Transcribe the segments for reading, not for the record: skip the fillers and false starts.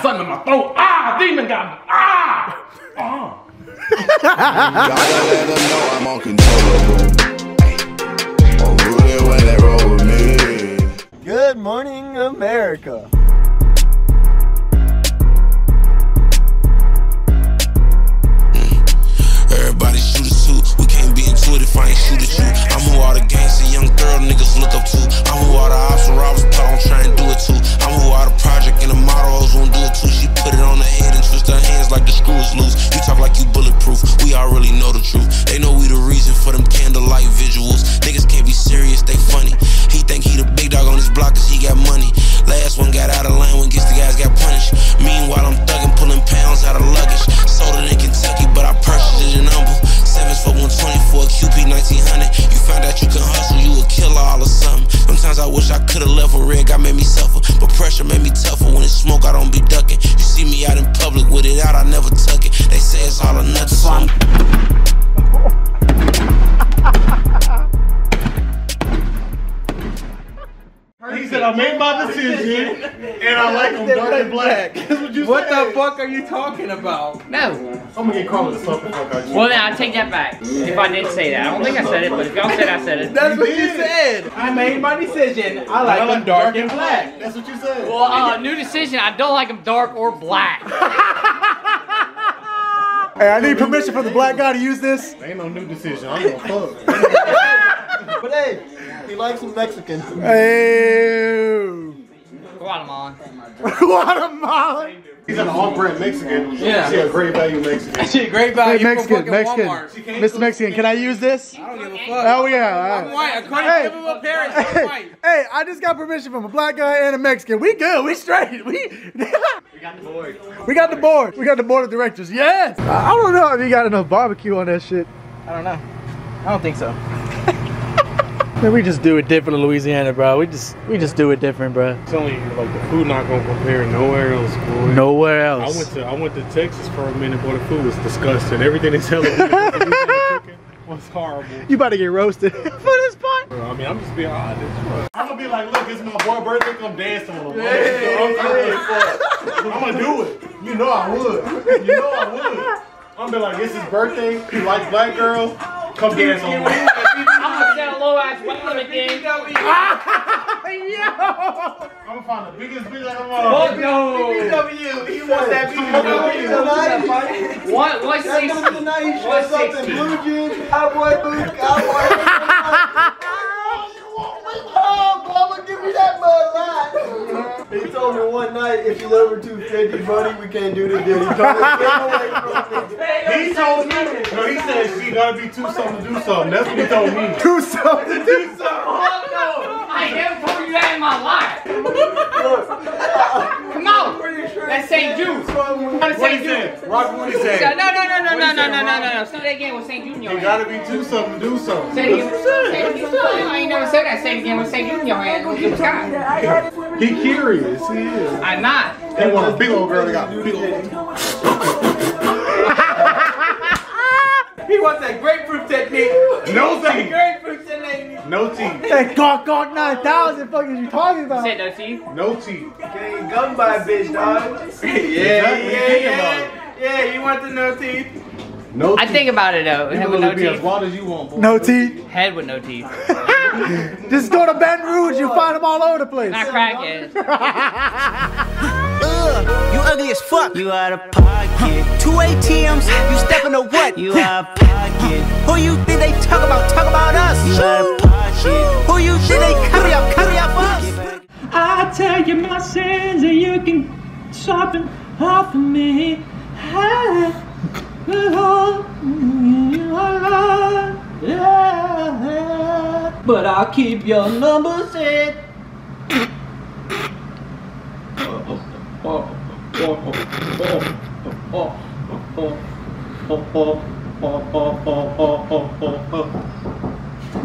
something in my throat. Ah, demon got me. Ah. Y'all gotta let them know I'm uncontrollable. Oh, really when they roll with me. Good morning, America. Everybody shoot a suit. We can't be into it if I ain't shoot at you. I'm who all the gangsta young girl niggas look up to. I'm who all the ops and robbers thought I'm trying to do it too. I'm who all the project and the models won't do it too. She put it on her head and twist her hands like the screw is loose. You talk like you bulletproof. We already know the truth. They know we the reason for them candlelight visuals. Niggas can't be serious, they funny. He think he the big dog on his block cause he got money. Last one got out of line when gets the guys got punished. Meanwhile I'm thugging, pulling pounds out of luggage. Sold it in Kentucky, but I purchased it in Humble. 7s for 120 for a QP 1900. You found out you can hustle, you a killer all of something. Sometimes I wish I could've left with red, God made me suffer. But pressure made me tougher. When it's smoke, I don't be ducking. You see me out in public with it out, I never tuck it. They say it's all or nothing, so I'm... He said, I made my decision, and I like them dark and black. That's what you What said. the fuck are you talking about? No. I'm gonna get called a something fuck out you. Well, then I take that back. If I did say that. I don't think I said it, but if y'all said I said it. That's what you said. I made my decision. I like them dark and black. That's what you said. Well, new decision. I don't like them dark or black. Hey, I need permission from the black guy to use this. Ain't no new decision. I'm gonna fuck. But hey, he likes some Mexican. Hey. Guatemalan. Guatemalan. He's an all-brand Mexican. Yeah. She a great value Mexican. That shit great value. Hey, Mexican, from Mexican. Walmart. Mr. Mexican, can I use this? I don't give a fuck. Oh yeah. I'm white. According Hey. to him appearance, I'm white. Hey, I just got permission from a black guy and a Mexican. We good. We straight. We got the board. We got the board. We got the board of directors. Yes. I don't know if you got enough barbecue on that shit. I don't know. I don't think so. Man, we just do it different in Louisiana, bro. We just do it different, bro. I'm telling you, like the food not gonna compare nowhere else, boy. Nowhere else. I went to Texas for a minute, boy. The food was disgusting. Everything they tell us cooking was horrible. You about to get roasted for this part? Bro, I mean, I'm just being honest, bro. I'm gonna be like, look, it's my boy's birthday, come dance on him. I'm gonna do it. You know I would. You know I would. I'm gonna be like, it's his birthday, he likes black girls, come dance on him. I'm gonna sell low ass weight limit thing. I'm gonna find the biggest bitch like I'm on. Fuck no. BBW. He wants that BBW. What? 160. Tonight, 160. blue jeans, cowboy boots, cowboy. Oh, Mama, give me that Bud Light. He told me one night, if she's over 250, buddy, we can't do this deal. He told me, get away from me. He told me, no, he said she gotta be too something to do something. That's what he told me. Do something. Do something. Fuck no. I ain't never told you that in my life. Come on. That's St. Jude's. That's What he St. said? Jude's. Rock what he said. No. Say that again with St. Jude in your You hand. gotta be too something to do something. Say it again. I ain't never said that. Say it again with St. Jude in your hand. Look at the sky. He curious, he is. I'm not. He want a big old girl that got big old. He wants that grapefruit technique. No teeth. Grapefruit technique. No teeth. Hey, Gawk 9000, fuck is you talking about? Say no teeth. No teeth. Can't come by, bitch, dog. Yeah, you want the no teeth? No I teeth. think about it though. You Head can with no be as teeth. wild as you want, boy. No teeth. Head with no teeth. Just go to Baton Rouge, you'll find them all over the place. Not crackhead. You ugly as fuck. You out of pocket. 2 ATMs. You stepping to what? You out of pocket. Who you think they talk about? Talk about us. You out of pocket. Who you think they carry up for us? I tell you my sins and you can soften off of me. But I'll keep your number set.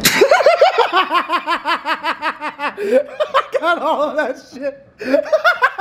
I got all of that shit.